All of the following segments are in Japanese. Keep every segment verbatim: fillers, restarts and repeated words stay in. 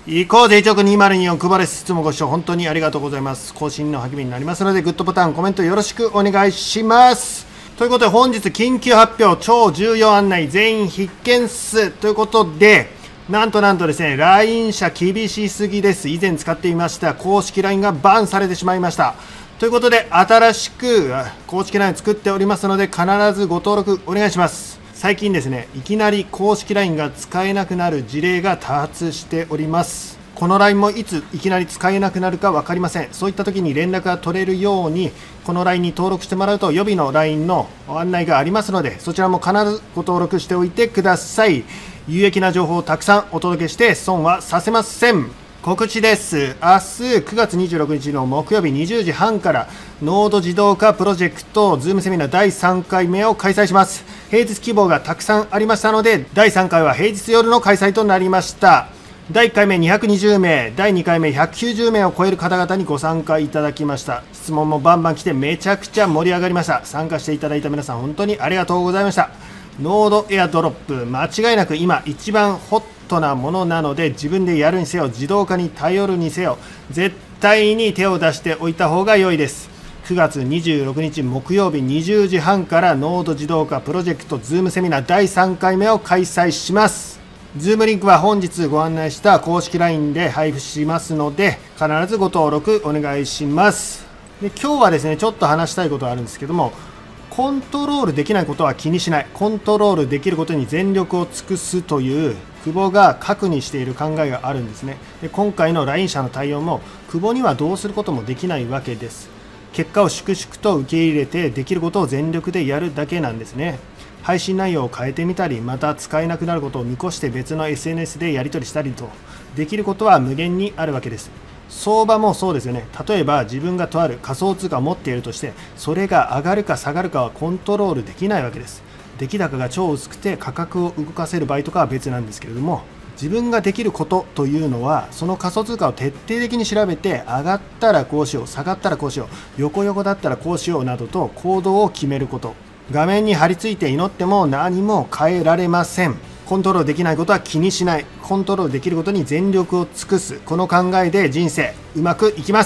行こうぜいちおくにせんにじゅうよん、久保です。いつもご視聴本当にありがとうございます。更新の励みになりますので、グッドボタン、コメントよろしくお願いします。ということで、本日緊急発表、超重要案内、全員必見っす。ということで、なんとなんとですね、ライン 社厳しすぎです。以前使っていました公式 ライン がバンされてしまいました。ということで、新しく公式 ライン を作っておりますので、必ずご登録お願いします。最近ですね、いきなり公式 ライン が使えなくなる事例が多発しております。この ライン もいついきなり使えなくなるか分かりません。そういった時に連絡が取れるように、この ライン に登録してもらうと予備の ライン の案内がありますので、そちらも必ずご登録しておいてください。有益な情報をたくさんお届けして損はさせません。告知です。明日くがつにじゅうろくにちの木曜日にじゅうじはんからノード自動化プロジェクトズームセミナーだいさんかいめを開催します。平日希望がたくさんありましたので、だいさんかいは平日夜の開催となりました。だいいっかいめにひゃくにじゅうめい、だいにかいめひゃくきゅうじゅうめいを超える方々にご参加いただきました。質問もバンバン来てめちゃくちゃ盛り上がりました。参加していただいた皆さん本当にありがとうございました。ノードエアドロップ、間違いなく今一番ホットなものなので、自分でやるにせよ、自動化に頼るにせよ、絶対に手を出しておいた方が良いです。くがつにじゅうろくにち木曜日にじゅうじはんからノード自動化プロジェクトズームセミナーだいさんかいめを開催します。ズームリンクは本日ご案内した公式 ライン で配布しますので、必ずご登録お願いします。で、今日はですね、ちょっと話したいことがあるんですけども、コントロールできないことは気にしない、コントロールできることに全力を尽くすという久保が核にしている考えがあるんですね。で、今回の ライン 社の対応も久保にはどうすることもできないわけです。結果を粛々と受け入れて、できることを全力でやるだけなんですね。配信内容を変えてみたり、また使えなくなることを見越して別の エスエヌエス でやり取りしたりと、できることは無限にあるわけです。相場もそうですよね。例えば自分がとある仮想通貨を持っているとして、それが上がるか下がるかはコントロールできないわけです。出来高が超薄くて価格を動かせる場合とかは別なんですけれども、自分ができることというのは、その仮想通貨を徹底的に調べて、上がったらこうしよう、下がったらこうしよう、横横だったらこうしようなどと行動を決めること。画面に張り付いて祈っても何も変えられません。コントロールできないことは気にしない。コントロールできることに全力を尽くす。この考えで人生うまくいきます。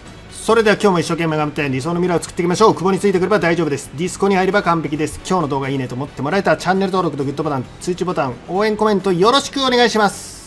それでは今日も一生懸命頑張って理想の未来を作っていきましょう。久保についてくれば大丈夫です。ディスコに入れば完璧です。今日の動画いいねと思ってもらえたらチャンネル登録とグッドボタン、通知ボタン、応援コメントよろしくお願いします。